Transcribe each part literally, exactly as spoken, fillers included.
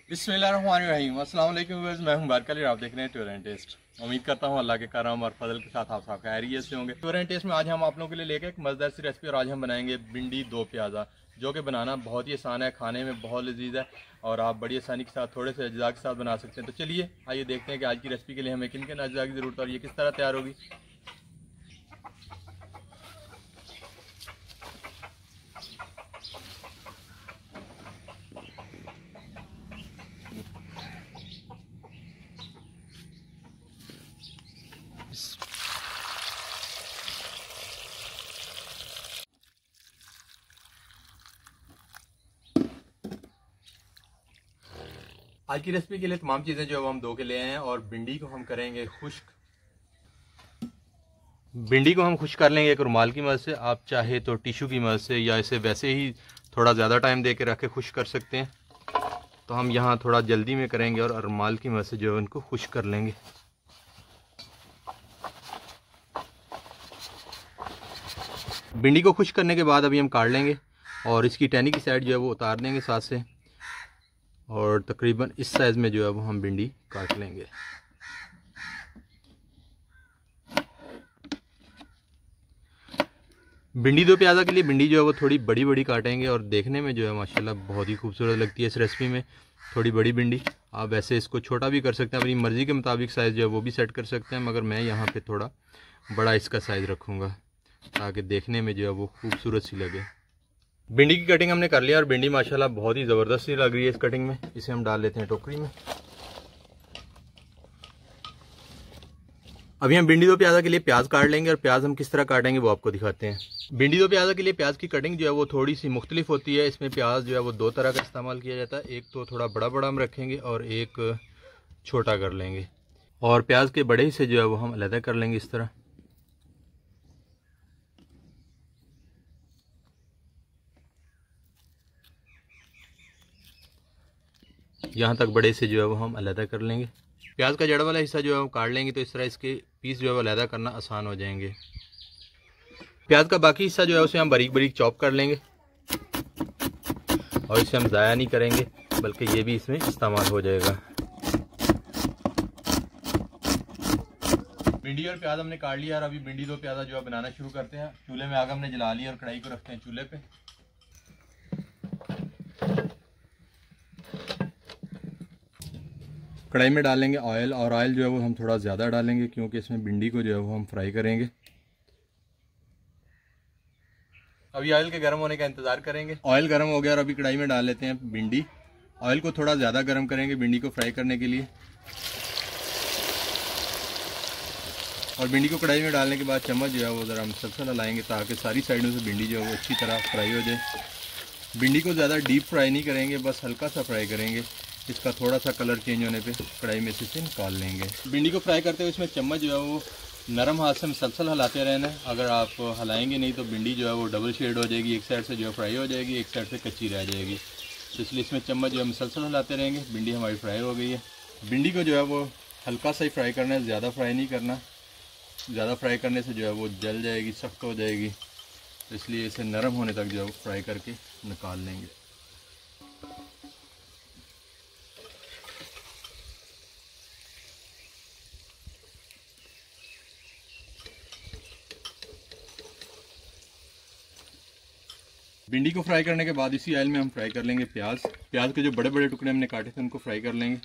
बिस्मिल्लाहिर्रहमानिर्रहीम। अस्सलाम वालेकुम व्यूअर्स, मैं हूं बारकली और आप देख रहे हैं टूर एंड टेस्ट। उम्मीद करता हूं अल्लाह के करम और फजल के साथ आप सब खैरियत से होंगे। टूर एंड टेस्ट में आज हम आप लोगों के लिए लेके एक मज़ेदार सी रेसिपी, और आज हम बनाएंगे भिंडी दो प्याज़ा, जो कि बनाना बहुत ही आसान है, खाने में बहुत लजीज है और आप बड़ी आसानी के साथ थोड़े से अज्जा के साथ बना सकते हैं। तो चलिए आइए देखते हैं कि आज की रेसिपी के लिए हमें किन किन अज्जा की ज़रूरत है और ये किस तरह तैयार होगी। आज की रेसिपी के लिए तमाम चीज़ें जो हम दो के लिए हैं, और भिंडी को हम करेंगे खुश्क। भिंडी को हम खुश्क कर लेंगे एक रुमाल की मदद से। आप चाहे तो टिश्यू की मदद से या इसे वैसे ही थोड़ा ज़्यादा टाइम दे के रख के खुश्क कर सकते हैं। तो हम यहाँ थोड़ा जल्दी में करेंगे और रुमाल की मदद से जो है उनको खुश्क कर लेंगे। भिंडी को खुश्क करने के बाद अभी हम काट लेंगे और इसकी टहनी की साइड जो है वो उतार देंगे साथ से, और तकरीबन इस साइज़ में जो है वो हम भिंडी काट लेंगे। भिंडी दो प्याज़ा के लिए भिंडी जो है वो थोड़ी बड़ी बड़ी काटेंगे, और देखने में जो है माशाल्लाह बहुत ही खूबसूरत लगती है इस रेसिपी में थोड़ी बड़ी भिंडी। आप वैसे इसको छोटा भी कर सकते हैं, अपनी मर्ज़ी के मुताबिक साइज़ जो है वो भी सेट कर सकते हैं, मगर मैं यहाँ पे थोड़ा बड़ा इसका साइज़ रखूँगा ताकि देखने में जो है वो खूबसूरत सी लगे। भिंडी की कटिंग हमने कर लिया और भिंडी माशाल्लाह बहुत ही ज़बरदस्त सी लग रही है इस कटिंग में। इसे हम डाल लेते हैं टोकरी में। अभी हम भिंडी दो प्याज़ा के लिए प्याज काट लेंगे, और प्याज हम किस तरह काटेंगे वो आपको दिखाते हैं। भिंडी दो प्याज़ा के लिए प्याज की कटिंग जो है वो थोड़ी सी मुख्तलिफ होती है। इसमें प्याज जो है वो दो तरह का इस्तेमाल किया जाता है, एक तो थोड़ा बड़ा बड़ा हम रखेंगे और एक छोटा कर लेंगे, और प्याज के बड़े हिस्से जो है वो हम अलग कर लेंगे इस तरह। यहाँ तक बड़े से जो है वो हम अलग कर लेंगे। प्याज का जड़ वाला हिस्सा जो है वो काट लेंगे, तो इस तरह इसके पीस जो है वो अलग करना आसान हो जाएंगे। प्याज का बाकी हिस्सा जो है उसे हम बारीक बारीक चॉप कर लेंगे, और इसे हम ज़ाया नहीं करेंगे बल्कि ये भी इसमें इस्तेमाल हो जाएगा। भिंडी और प्याज हमने काट लिया और अभी भिंडी दो प्याज़ा जो है बनाना शुरू करते हैं। चूल्हे में आग हमने जला लिया और कढ़ाई को रखते हैं चूल्हे पे। कढ़ाई में डालेंगे ऑयल, और ऑयल जो है वो हम थोड़ा ज़्यादा डालेंगे क्योंकि इसमें भिंडी को जो है वो हम फ्राई करेंगे। अभी ऑयल के गर्म होने का इंतज़ार करेंगे। ऑयल गर्म हो गया और अभी कढ़ाई में डाल लेते हैं भिंडी। ऑयल को थोड़ा ज़्यादा गर्म करेंगे भिंडी को फ्राई करने के लिए, और भिंडी को कढ़ाई में डालने के बाद चम्मच जो है वो ज़रा मुसलसल हिलाएंगे ताकि सारी साइडों से भिंडी जो है वो अच्छी तरह फ्राई हो जाए। भिंडी को ज़्यादा डीप फ्राई नहीं करेंगे, बस हल्का सा फ्राई करेंगे। इसका थोड़ा सा कलर चेंज होने पे कढ़ाई में से इसे निकाल लेंगे। भिंडी को फ्राई करते हुए इसमें चम्मच जो है वो नरम हाथ से मुसलसल हिलाते रहना है। अगर आप हिलाएंगे नहीं तो भिंडी जो है वो डबल शेड हो जाएगी, एक साइड से जो है फ्राई हो जाएगी, एक साइड से कच्ची रह जाएगी। तो इसलिए इसमें चम्मच जो है मुसलसल हिलाते रहेंगे। भिंडी हमारी फ्राई हो गई है। भिंडी को जो है वो हल्का सा ही फ्राई करना है, ज़्यादा फ्राई नहीं करना। ज़्यादा फ्राई करने से जो है वो जल जाएगी, सख्त हो जाएगी। तो इसलिए इसे नरम होने तक जो है वो फ्राई करके निकाल लेंगे। भिंडी को फ्राई करने के बाद इसी ऑयल में हम फ्राई कर लेंगे प्याज। प्याज के जो बड़े बड़े टुकड़े हमने काटे थे उनको फ्राई कर लेंगे।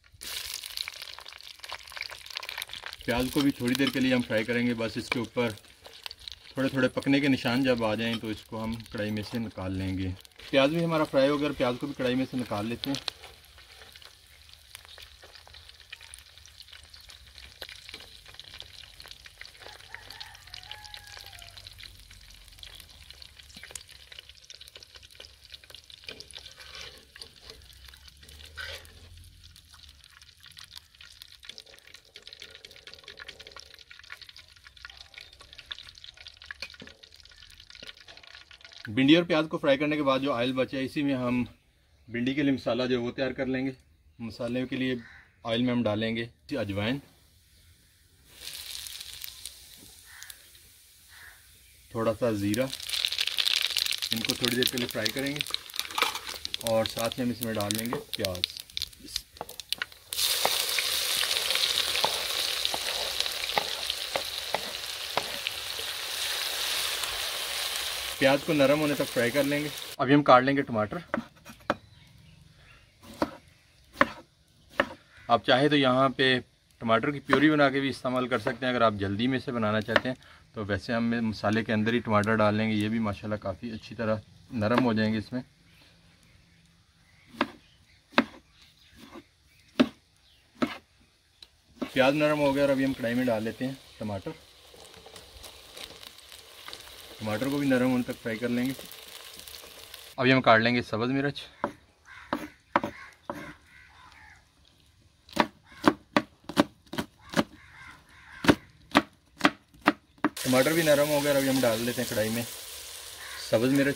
प्याज को भी थोड़ी देर के लिए हम फ्राई करेंगे, बस इसके ऊपर थोड़े थोड़े पकने के निशान जब आ जाएं तो इसको हम कढ़ाई में से निकाल लेंगे। प्याज भी हमारा फ्राई हो गया, प्याज को भी कढ़ाई में से निकाल लेते हैं। भिंडी और प्याज को फ्राई करने के बाद जो ऑयल बचा है इसी में हम भिंडी के लिए मसाला जो है वो तैयार कर लेंगे। मसाले के लिए ऑयल में हम डालेंगे अजवाइन, थोड़ा सा ज़ीरा, इनको थोड़ी देर के लिए फ्राई करेंगे, और साथ में हम इसमें डाल लेंगे प्याज। प्याज को नरम होने तक फ्राई कर लेंगे। अभी हम काट लेंगे टमाटर। आप चाहे तो यहाँ पे टमाटर की प्यूरी बना के भी इस्तेमाल कर सकते हैं, अगर आप जल्दी में से बनाना चाहते हैं तो। वैसे हम मसाले के अंदर ही टमाटर डाल लेंगे, ये भी माशाल्लाह काफ़ी अच्छी तरह नरम हो जाएंगे इसमें। प्याज नरम हो गया और अभी हम कढ़ाई में डाल लेते हैं टमाटर। टमाटर को भी नरम होने तक फ्राई कर लेंगे। अभी हम काट लेंगे सब्ज़ मिर्च। टमाटर भी नरम हो गया और अभी हम डाल लेते हैं कढ़ाई में सब्ज़ मिर्च।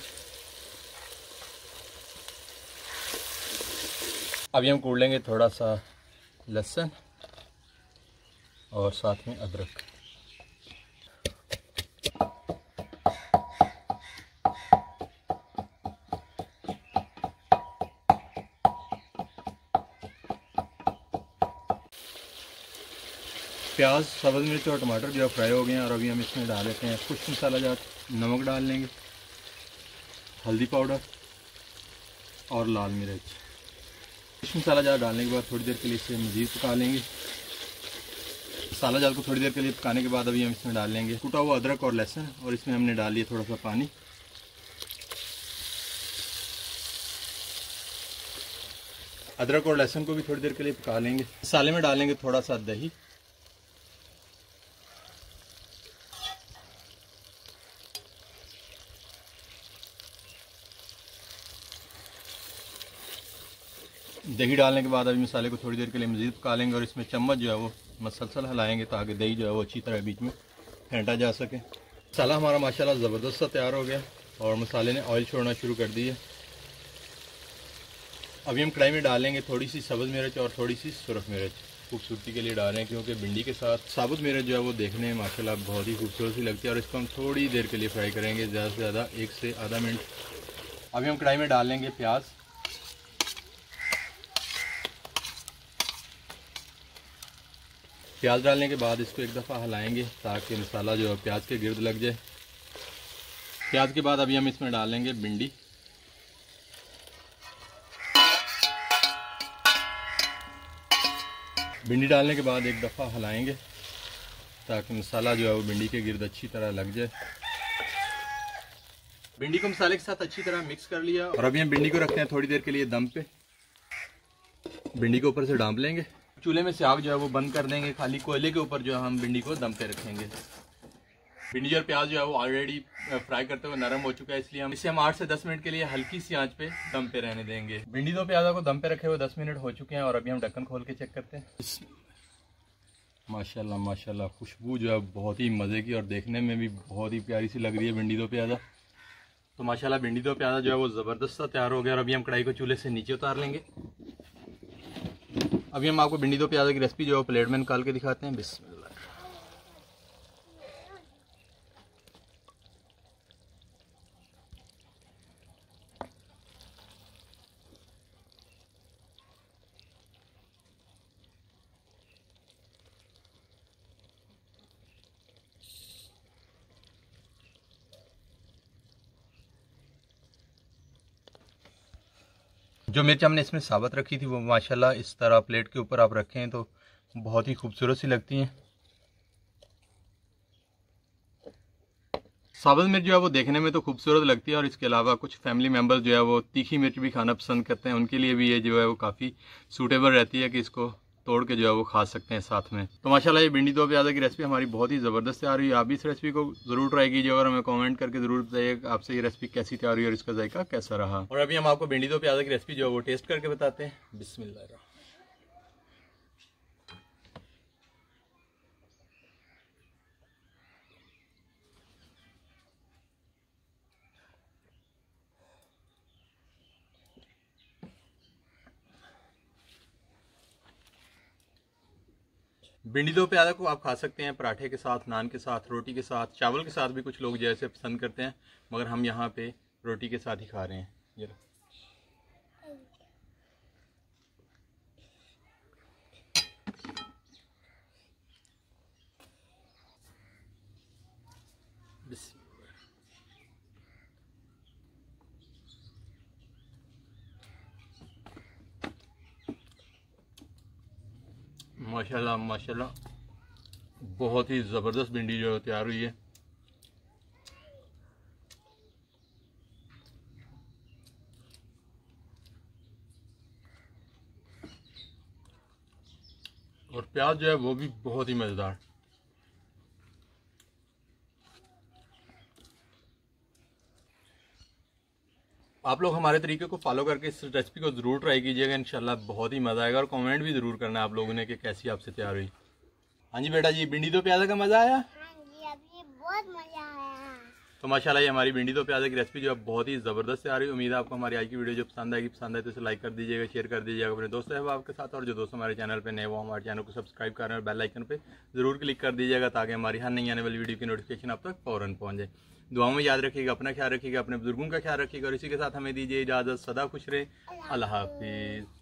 अभी हम कूट लेंगे थोड़ा सा लहसुन और साथ में अदरक। प्याज, सब्ज़ मिर्च और टमाटर जो फ्राई हो गए हैं और अभी हम इसमें डाल देते हैं कुछ मसाला जात। नमक डाल लेंगे, हल्दी पाउडर और लाल मिर्च। कुछ मसाला जात डालने के बाद थोड़ी देर के लिए इसे मज़ीद पका लेंगे। मसाला जात को थोड़ी देर के लिए पकाने के बाद अभी हम इसमें डाल लेंगे कूटा हुआ अदरक और लहसुन, और इसमें हमने डाल लिया थोड़ा सा पानी। अदरक और लहसुन को भी थोड़ी देर के लिए पका लेंगे। मसाले में डालेंगे थोड़ा सा दही, दही डालने के बाद अभी मसाले को थोड़ी देर के लिए मज़ीद पका लेंगे और इसमें चम्मच जो है वो मसलसल हिलाएंगे ताकि दही जो है वो अच्छी तरह बीच में फेंटा जा सके। मसाला हमारा माशाल्लाह ज़बरदस्त सा तैयार हो गया और मसाले ने ऑयल छोड़ना शुरू कर दी है। अभी हम कढ़ाई में डालेंगे थोड़ी सी सब्ज़ मिर्च और थोड़ी सी सुरख मिर्च। खूबसूरती के लिए डाल रहे हैं क्योंकि भिंडी के साथ साबुत मिर्च जो है वो देखने में माशाल्लाह बहुत ही खूबसूरत सी लगती है। और इसको हम थोड़ी देर के लिए फ्राई करेंगे, ज़्यादा से ज़्यादा एक से आधा मिनट। अभी हम कढ़ाई में डाल लेंगे प्याज। प्याज डालने के बाद इसको एक दफ़ा हिलाएंगे ताकि मसाला जो है प्याज के गिर्द लग जाए। प्याज के बाद अभी हम इसमें डालेंगे भिंडी। भिंडी डालने के बाद एक दफ़ा हिलाएंगे ताकि मसाला जो है वो भिंडी के गिर्द अच्छी तरह लग जाए। भिंडी को मसाले के साथ अच्छी तरह मिक्स कर लिया और अभी हम भिंडी को रखते हैं थोड़ी देर के लिए दम पे। भिंडी को ऊपर से ढांप लेंगे। चूल्हे में से आग जो है वो बंद कर देंगे, खाली कोयले के ऊपर जो है हम भिंडी को दम पे रखेंगे। भिंडी और प्याज जो है वो ऑलरेडी फ्राई करते हुए नरम हो चुका है, इसलिए हम इसे हम आठ से दस मिनट के लिए हल्की सी आंच पे दम पे रहने देंगे। भिंडी तो प्याज को दम पे रखे हुए दस मिनट हो चुके हैं और अभी हम ढक्कन खोल के चेक करते हैं। माशाल्लाह माशाल्लाह खुशबू जो है बहुत ही मज़े की और देखने में भी बहुत ही प्यारी सी लग रही है भिंडी दो प्याज़ा। तो माशाल्लाह भिंडी दो प्याज़ा जो है वो ज़बरदस्त सा तैयार हो गया और अभी हम कढ़ाई को चूल्हे से नीचे उतार लेंगे। अभी हम आपको भिंडी दो प्याज़ा की रेसिपी जो है प्लेट में निकाल के दिखाते हैं। बिस्मिल्लाह। जो मिर्च हमने इसमें साबुत रखी थी वो माशाल्लाह इस तरह प्लेट के ऊपर आप रखें तो बहुत ही खूबसूरत सी लगती हैं। साबुत मिर्च जो है वो देखने में तो खूबसूरत लगती है और इसके अलावा कुछ फैमिली मेम्बर्स जो है वो तीखी मिर्च भी खाना पसंद करते हैं, उनके लिए भी ये जो है वो काफ़ी सूटेबल रहती है कि इसको तोड़ के जो है वो खा सकते हैं साथ में। तो माशाल्लाह ये भिंडी दो प्याज़ा की रेसिपी हमारी बहुत ही ज़बरदस्त तैयार हुई। आप भी इस रेसिपी को ज़रूर ट्राई कीजिए और हमें कमेंट करके ज़रूर बताइए आपसे ये रेसिपी कैसी तैयार हुई और इसका जायका कैसा रहा। और अभी हम आपको भिंडी दो प्याज़ा की रेसिपी जो है वो टेस्ट करके बताते हैं। बिस्मिल्लाह। भिंडी दो प्याज़ा को आप खा सकते हैं पराठे के साथ, नान के साथ, रोटी के साथ, चावल के साथ भी कुछ लोग जैसे पसंद करते हैं, मगर हम यहाँ पे रोटी के साथ ही खा रहे हैं। ये माशाल्लाह माशाल्लाह बहुत ही ज़बरदस्त भिंडी जो तैयार हुई है। और प्याज जो है वो भी बहुत ही मज़ेदार। आप लोग हमारे तरीके को फॉलो करके इस रेसिपी को ज़रूर ट्राई कीजिएगा, इंशाल्लाह बहुत ही मज़ा आएगा। और कमेंट भी ज़रूर करना आप लोगों ने कि कैसी आपसे तैयार हुई। हाँ जी बेटा जी, भिंडी तो प्याज़ा का मज़ा आया? हाँ जी, अभी बहुत मजा आया। तो माशाल्लाह ये हमारी भिंडी तो प्याज़ा की रेसिपी जो है बहुत ही ज़बरदस्त तैयार हुई। उम्मीद है आपको हमारी आज की वीडियो जो पसंद आएगी, पसंद आए तो इसे लाइक कर दीजिएगा, शेयर कर दीजिएगा अपने दोस्तों अहबाब के साथ। और जो दोस्त हमारे चैनल पे नए वो हमारे चैनल को सब्सक्राइब कर रहे हैं और बेल आइकन पे ज़रूर क्लिक कर दीजिएगा ताकि हमारी हर नई आने वाली वीडियो की नोटिफिकेशन आप तक फ़ौरन पहुँच जाए। दुआओं में याद रखिएगा, अपना ख्याल रखिएगा, अपने बुजुर्गों का ख्याल रखिएगा और इसी के साथ हमें दीजिए इजाज़त। सदा खुश रहे। अल्लाह हाफिज़।